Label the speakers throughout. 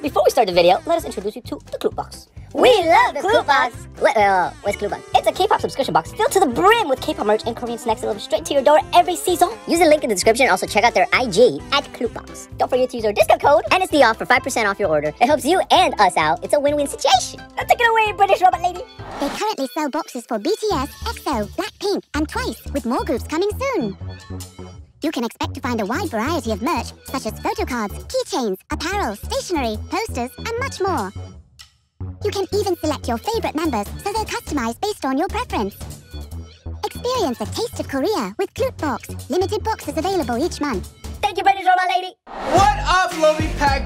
Speaker 1: Before we start the video, let us introduce you to the Clue Box. We love the Clue Box! What's Clue Box? It's a K-pop subscription box filled to the brim with K-pop merch and Korean snacks delivered straight to your door every season. Use the link in the description and also check out their IG at Clue Box. Don't forget to use our discount code NSD off for 5% off your order. It helps you and us out. It's a win-win situation. Now take it away, British robot lady.
Speaker 2: They currently sell boxes for BTS, EXO, Blackpink, and Twice, with more groups coming soon. You can expect to find a wide variety of merch, such as photo cards, keychains, apparel, stationery, posters, and much more. You can even select your favorite members, so they'll customize based on your preference. Experience a taste of Korea with Clue Box. Limited boxes available each month.
Speaker 1: Thank you, British robot lady.
Speaker 3: What up, Lovey Pack?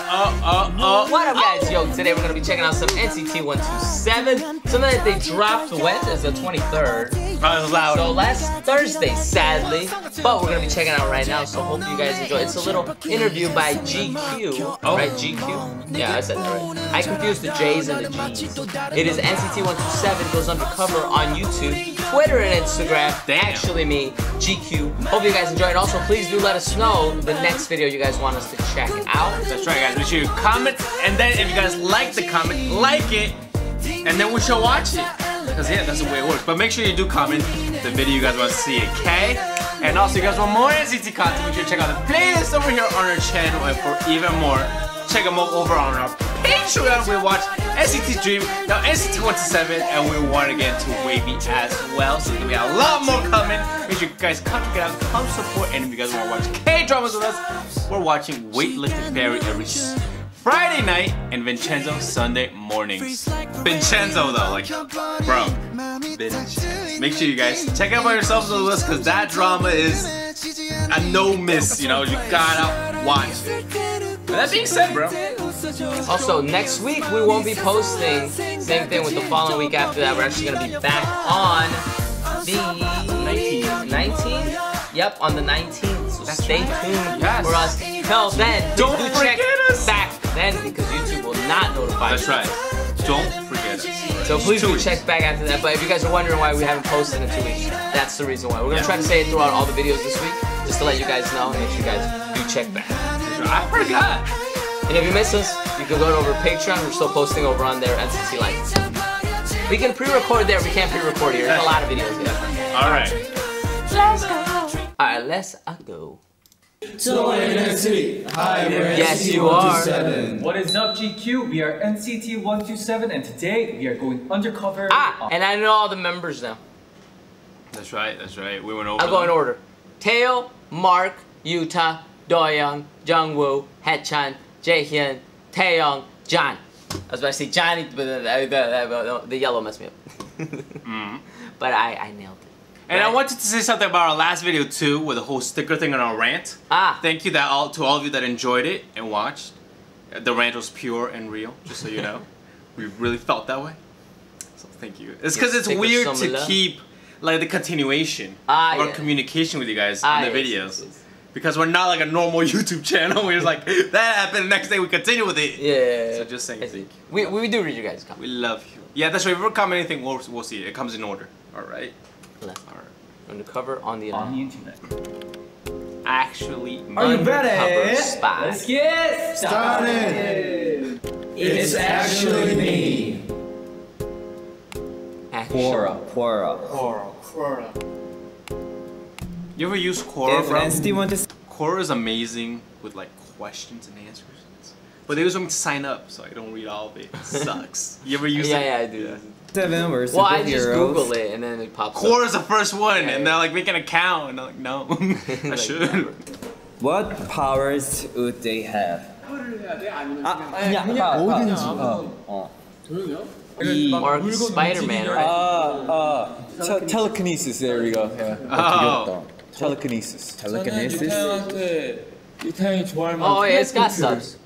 Speaker 4: What up, guys? Yo, today we're gonna be checking out some NCT 127. Something that they dropped when is the 23rd.
Speaker 3: Loud.
Speaker 4: So last Thursday, sadly, but we're gonna be checking it out right now. So hopefully you guys enjoy. It's a little interview by GQ, right? GQ. Yeah, I said that right. I confused the J's and the G's. It is NCT 127 goes undercover on YouTube, Twitter, and Instagram. Actually, me, GQ. Hope you guys enjoy it. Also, please do let us know the next video you guys want us to check out.
Speaker 3: That's right, guys. Make sure you comment, and then if you guys like the comment, like it, and then we shall watch it. Because yeah, that's the way it works. But make sure you do comment the video you guys want to see, okay? And also, you guys want more NCT content, make sure you check out the playlist over here on our channel. And for even more, check them out over on our Patreon. We watch NCT Dream, now NCT 127, and we want to get into Wavy as well. So we have a lot more coming. Make sure you guys come check it out, come support. And if you guys want to watch K-dramas with us, we're watching Weightlifting Fairy every Friday night and Vincenzo Sunday mornings. Vincenzo though, like, bro, Vincenzo. Make sure you guys check out by yourselves on the list, because that drama is a no miss, you know, you gotta watch it. But that being said, bro.
Speaker 4: Also, next week we won't be posting. Same thing with the following week after that. We're actually gonna be back on the 19th? Yep, on the 19th. So stay tuned for us. Till then,
Speaker 3: don't
Speaker 4: check
Speaker 3: forget us
Speaker 4: back then, because YouTube will not notify you.
Speaker 3: That's right. Don't forget us.
Speaker 4: So please do check back after that. But if you guys are wondering why we haven't posted in 2 weeks, that's the reason why. We're gonna try to say it throughout all the videos this week, just to let you guys know, and make sure you guys do check back.
Speaker 3: I forgot.
Speaker 4: And if you miss us, you can go over Patreon. We're still posting over on there, NCT Lights. We can pre-record there. We can't pre-record here. There's a lot of videos here.
Speaker 3: All right.
Speaker 4: Let's go. All right, let's go.
Speaker 5: So NCT, hi, we're
Speaker 4: Yes,
Speaker 5: NCT
Speaker 4: you are.
Speaker 5: 127.
Speaker 6: What is up, GQ? We are NCT 127, and today we are going undercover.
Speaker 4: And I know all the members now.
Speaker 3: That's right, that's right. We went over.
Speaker 4: I'll go in order. Taeil, Mark, Yuta, Doyoung, Jungwoo, Haechan, Jaehyun, Taeyong, John. I was about to say Johnny, but the yellow messed me up. But I nailed it.
Speaker 3: And I wanted to say something about our last video too, with the whole sticker thing on our rant. Thank you to all of you that enjoyed it and watched. The rant was pure and real, just so you know. We really felt that way. So thank you. It's because it's weird to keep like the continuation of our communication with you guys in the videos. Yes. Because we're not like a normal YouTube channel. We're just like, that happened, the next day we continue with it.
Speaker 4: Yeah.
Speaker 3: So just saying thank you.
Speaker 4: We do read your guys' comments.
Speaker 3: We love you. Yeah, that's right. If we comment anything, we'll see it. It comes in order. Alright?
Speaker 4: Alright. Undercover on the internet.
Speaker 3: Actually,
Speaker 6: are you ready?
Speaker 4: Spy.
Speaker 6: Let's get started.
Speaker 5: It's actually me.
Speaker 6: Quora.
Speaker 3: You ever use Quora, bro? Quora is amazing with like questions and answers. But they always want me to sign up, so I don't read all of it. It sucks. You ever use it?
Speaker 4: Yeah, I do.
Speaker 5: We're superheroes.
Speaker 4: Well, I just Google it and then it pops up.
Speaker 3: Quora's the first one, and they're like, make an account, and I'm like, no, I should.
Speaker 7: What powers would they have?
Speaker 4: Mark Spider-Man, right?
Speaker 7: Telekinesis, there we go. Yeah. Telekinesis.
Speaker 4: Oh, yeah, it's got subs.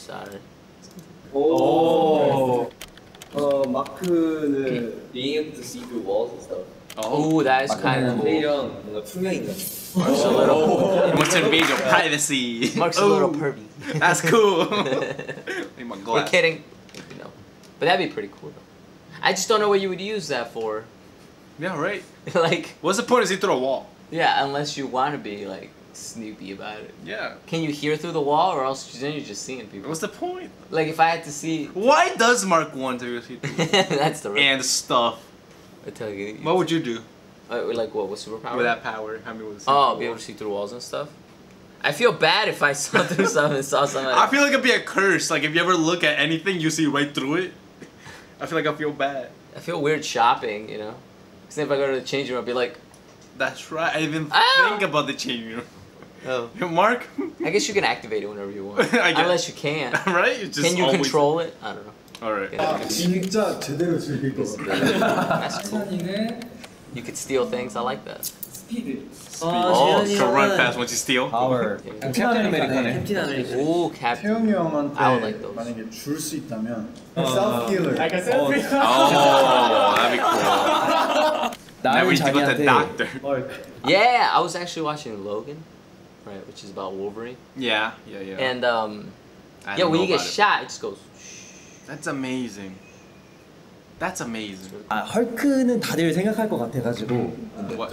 Speaker 8: 마크는 being able to see through walls and stuff.
Speaker 4: Oh, that is kind of cool.
Speaker 8: 뭔가 투명인간.
Speaker 4: Mark's a little.
Speaker 3: He wants to invade your privacy.
Speaker 4: Mark's a little pervy.
Speaker 3: That's cool.
Speaker 4: We're kidding. No. But that'd be pretty cool, though. I just don't know what you would use that for.
Speaker 3: Yeah, right.
Speaker 4: Like.
Speaker 3: What's the point of see through a wall?
Speaker 4: Yeah, unless you want to be like snoopy about it.
Speaker 3: Yeah.
Speaker 4: Can you hear through the wall, or else then you're just seeing people?
Speaker 3: What's the point?
Speaker 4: Like if I had to see.
Speaker 3: Why does Mark want to see through?
Speaker 4: That's the.
Speaker 3: And stuff.
Speaker 4: I tell you.
Speaker 3: What would you do?
Speaker 4: Like what? What superpower?
Speaker 3: With that power, how many would see
Speaker 4: be able to see through walls and stuff. I feel bad if I saw through something and saw something.
Speaker 3: I feel like it'd be a curse. Like if you ever look at anything, you see right through it. I feel like I feel bad.
Speaker 4: I feel weird shopping, you know. Because if I go to the changing room, I'd be like.
Speaker 3: That's right. I didn't think about the changing room.
Speaker 4: Oh.
Speaker 3: Mark?
Speaker 4: I guess you can activate it whenever you want.
Speaker 3: I guess.
Speaker 4: Unless you can't.
Speaker 3: Right? It's just
Speaker 4: can you
Speaker 3: always...
Speaker 4: control it? I don't know.
Speaker 3: Alright.
Speaker 9: 진짜 제대로 즐길 것 같아.
Speaker 4: That's cool. You could steal things. I like that.
Speaker 6: 스피드.
Speaker 3: Oh, so run fast once you steal?
Speaker 7: Power. 캡틴 아메리카네.
Speaker 4: Ooh, Captain.
Speaker 9: 태용이 형한테
Speaker 4: I would like those.
Speaker 9: 만약에 줄 수 있다면 self healer.
Speaker 3: Oh, that'd be cool. Never used to go to the doctor.
Speaker 4: Yeah, I was actually watching Logan, right, which is about Wolverine.
Speaker 3: Yeah.
Speaker 4: And yeah, when you get shot, it just goes.
Speaker 3: That's amazing. That's amazing.
Speaker 5: 아, 헐크는 다들 생각할 것 같아가지고.
Speaker 3: What?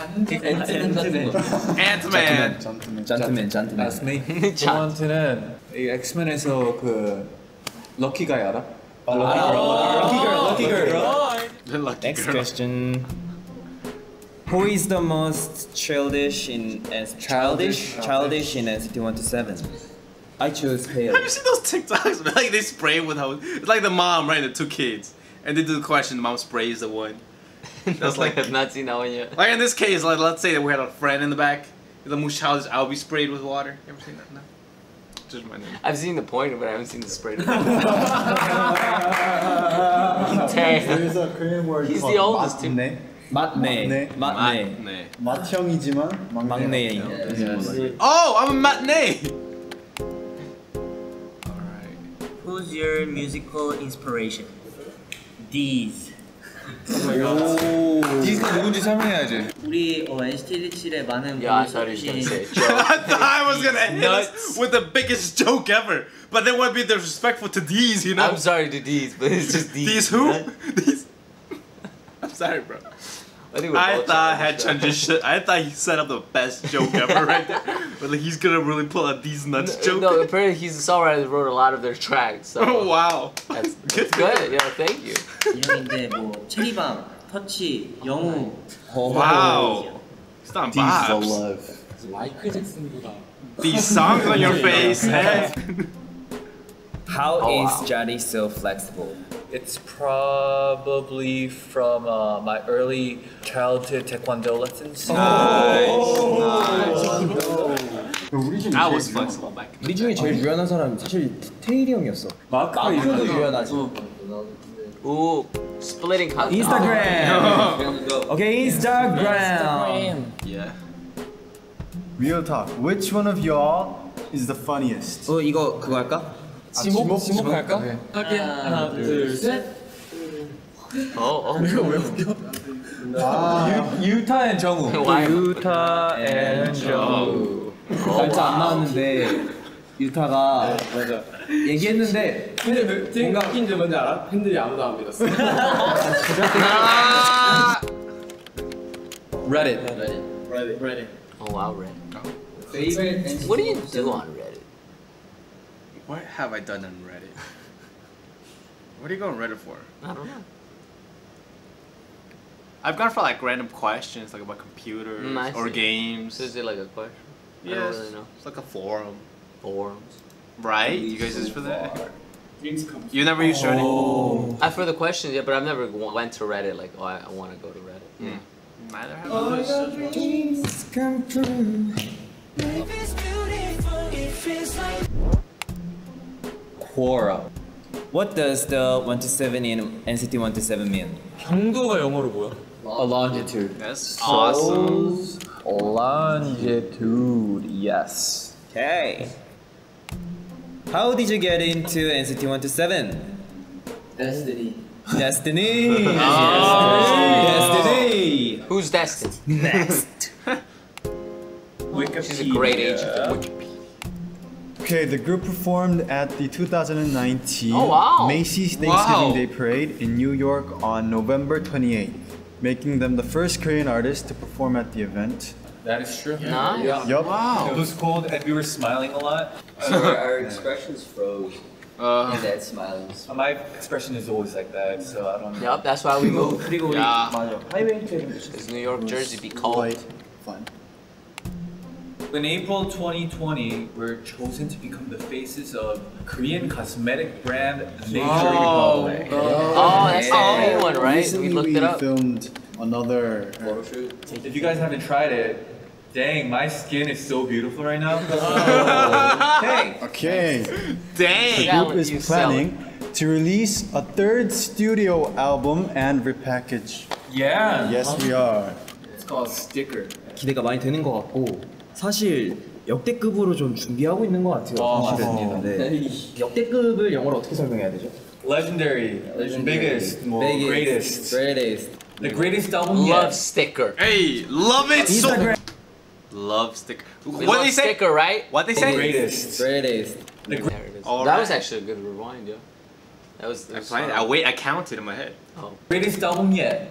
Speaker 7: Ant-Man.
Speaker 5: 잔트맨.
Speaker 7: 아, 스네이크. 저한테는 이 엑스맨에서 그 럭키 가이 알아?
Speaker 5: Lucky girl.
Speaker 3: Next
Speaker 5: question. Who is the most childish in childish in NCT 127? I choose Hale.
Speaker 3: Have you seen those TikToks? Like they spray with how it's like the mom, right? The two kids, and they do the question. The mom sprays the one. That's like
Speaker 4: I've not seen that one yet.
Speaker 3: Like in this case, like let's say that we had a friend in the back. The most childish, I'll be sprayed with water. You ever seen that? No. Just my name.
Speaker 4: I've seen the pointer, but I haven't seen the spray.
Speaker 9: There's a Korean word
Speaker 4: He's
Speaker 9: called
Speaker 4: the oldest too.
Speaker 9: matne. 맏형이지만 막내.
Speaker 3: Oh, I'm a matinee.
Speaker 10: Who's your musical inspiration? These.
Speaker 7: 디스가 누군지 설명해야지.
Speaker 10: 우리 NCT127의 많은
Speaker 4: Yeah, I thought he was gonna say joke.
Speaker 3: I thought I was gonna hit us with the biggest joke ever, but then would be disrespectful to these, you know?
Speaker 4: I'm sorry to these, but it's just these.
Speaker 3: These who?
Speaker 4: Right?
Speaker 3: These. I'm sorry, bro.
Speaker 4: I
Speaker 3: thought he set up the best joke ever right there. But like he's gonna really pull out these nuts joke.
Speaker 4: No, apparently he's a songwriter that wrote a lot of their tracks. So
Speaker 3: oh wow.
Speaker 4: That's good. Yeah, thank you.
Speaker 10: 이름인데 뭐 체리밤, 터치, 영우.
Speaker 3: Wow. It's not Bob's.
Speaker 6: 마이클 잭슨보다.
Speaker 3: These songs on your face. Hey.
Speaker 5: How is Johnny so flexible?
Speaker 11: It's probably from my early childhood taekwondo lessons.
Speaker 3: Nice. I was flexible back.
Speaker 5: 우리 중에 제일 유연한 사람은 사실 테일이 형이었어. 마크도 유연하지.
Speaker 4: Ooh, splitting content.
Speaker 5: Instagram. Okay, Instagram.
Speaker 3: Yeah.
Speaker 9: Real talk. Which one of y'all is the funniest?
Speaker 5: 이거 그거 할까?
Speaker 11: 지목 할까? 오케이. 하나, 둘, 셋. 유타 앤 정우.
Speaker 5: 유타 앤 정우. 날짜 안 나왔는데 유타가 얘기했는데
Speaker 11: 뭔가 웃긴지 뭔지 알아? 팬들이 아무도 안 믿었어. Reddit.
Speaker 4: Oh wow, Reddit. What do you do on Reddit?
Speaker 3: What have I done on Reddit? What are you going Reddit for?
Speaker 4: I don't know.
Speaker 3: I've gone for like random questions, like about computers or games.
Speaker 4: So is it like a question?
Speaker 3: Yes.
Speaker 4: I don't really know.
Speaker 3: It's like a forum.
Speaker 4: Forums.
Speaker 3: Right? You guys use for that? You never used Reddit?
Speaker 4: For the questions, yeah, but I've never went to Reddit like, oh, I want to go to Reddit.
Speaker 3: Yeah. Neither have
Speaker 5: All your dreams come true. Quora. What does the 127 in NCT 127 mean?
Speaker 11: 경도가 영어로 뭐야?
Speaker 7: A longitude.
Speaker 3: That's awesome.
Speaker 7: Longitude, yes.
Speaker 5: Okay. How did you get into NCT 127?
Speaker 10: Destiny.
Speaker 5: Destiny.
Speaker 4: Destiny. Who's Destiny?
Speaker 5: Next.
Speaker 4: She's a great agent of Wikipedia.
Speaker 9: Okay, the group performed at the 2019 Macy's Thanksgiving Day Parade in New York on November 28th, making them the first Korean artist to perform at the event.
Speaker 6: That is true.
Speaker 4: Nice.
Speaker 6: Yeah.
Speaker 9: Yup.
Speaker 3: Wow.
Speaker 6: It was cold and we were smiling a lot.
Speaker 8: Our expressions froze. And that smiling.
Speaker 6: My expression is always like that, so I don't know.
Speaker 4: Yup, that's why we moved.
Speaker 10: 그리고 우리
Speaker 3: 야.
Speaker 10: 맞아. 하이웨이트는
Speaker 4: Because New York, Jersey be cold.
Speaker 9: Quite fun.
Speaker 6: In April 2020, we're chosen to become the faces of Korean cosmetic brand Nature Republic.
Speaker 4: Oh, that's the main one, right?
Speaker 9: Recently
Speaker 4: We looked it up.
Speaker 9: filmed another
Speaker 8: Photo shoot.
Speaker 6: If you guys haven't tried it, dang, my skin is so beautiful right now.
Speaker 10: Hey!
Speaker 9: Okay. The
Speaker 3: Dang.
Speaker 9: group is planning to release a third studio album and repackage.
Speaker 6: Yeah.
Speaker 9: Yes, we are.
Speaker 6: It's called Sticker.
Speaker 5: 기대가 많이 되는 것 같고 사실 역대급으로 좀 준비하고 있는 것 같아요. 사실은. 네. 역대급을 영어로 어떻게 설명해야 되죠?
Speaker 6: Legendary. Biggest. Greatest. The greatest album
Speaker 4: Love
Speaker 6: yet.
Speaker 4: sticker.
Speaker 3: Hey, love it so.
Speaker 5: Instagram.
Speaker 3: Love sticker.
Speaker 4: We
Speaker 3: What
Speaker 4: love
Speaker 3: they say?
Speaker 4: sticker, right?
Speaker 3: What they say?
Speaker 6: Greatest.
Speaker 4: There it is.
Speaker 3: All
Speaker 4: That
Speaker 3: right.
Speaker 4: was actually a good rewind, yeah. That was.
Speaker 3: I counted in my head.
Speaker 4: Oh.
Speaker 6: Greatest album yet.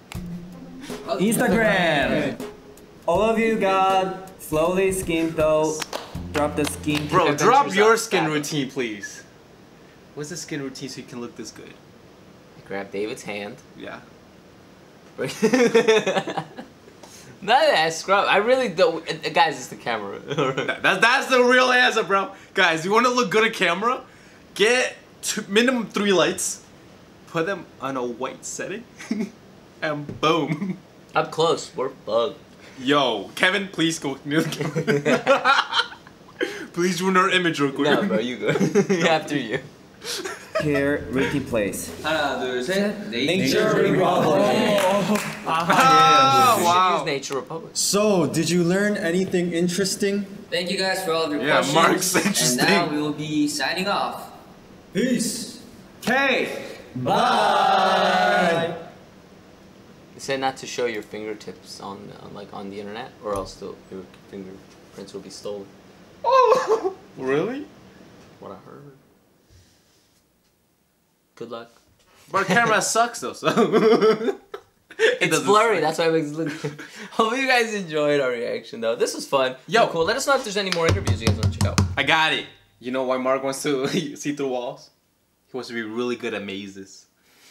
Speaker 5: Instagram. All of you got slowly skin though. Drop the skin.
Speaker 3: Bro,
Speaker 4: Adventures
Speaker 3: drop your
Speaker 4: of
Speaker 3: skin
Speaker 4: Savage.
Speaker 3: routine, please. What's the skin routine so you can look this good?
Speaker 4: Grab David's hand.
Speaker 3: Yeah.
Speaker 4: Not that scrub. I really don't. Guys, it's the camera.
Speaker 3: That's the real answer, bro. Guys, you want to look good on camera? Get minimum 3 lights, put them on a white setting, and boom.
Speaker 4: Up close, we're bugged.
Speaker 3: Yo, Kevin, please go near the camera. Please ruin our image real quick.
Speaker 4: No, bro, you go. After you.
Speaker 5: Here, Ricky plays.
Speaker 8: 하나, 둘, 셋.
Speaker 5: Nature Republic.
Speaker 3: Oh, wow.
Speaker 4: Use Nature Republic.
Speaker 9: So, did you learn anything interesting?
Speaker 8: Thank you guys for all of your
Speaker 3: Yeah,
Speaker 8: questions.
Speaker 3: Mark's interesting.
Speaker 8: And now we will be signing off.
Speaker 9: Peace.
Speaker 6: Okay.
Speaker 9: Bye.
Speaker 4: It said not to show your fingertips on the internet, or else your fingerprints will be stolen.
Speaker 3: Oh, really?
Speaker 4: What I heard. Good luck.
Speaker 3: But our camera sucks though, so.
Speaker 4: It's blurry, that's why it makes it look good. Hope you guys enjoyed our reaction though. This was fun.
Speaker 3: Yo.
Speaker 4: Cool. Let us know if there's any more interviews you guys want to check out.
Speaker 3: I got it. You know why Mark wants to see through walls? He wants to be really good at mazes.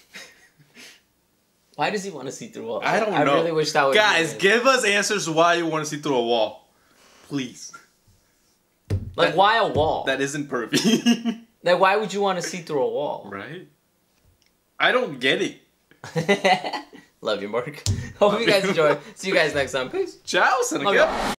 Speaker 4: Why does he want to see through walls?
Speaker 3: I don't know.
Speaker 4: I really wish that would
Speaker 3: Guys, give us answers why you want to see through a wall. Please.
Speaker 4: Like, why a wall?
Speaker 3: That isn't perfect.
Speaker 4: Like, why would you want to see through a wall?
Speaker 3: Right? I don't get it.
Speaker 4: Love you, Mark. Hope you guys enjoy. See you guys next time. Peace.
Speaker 3: Ciao, Senegal.
Speaker 4: Love y'all.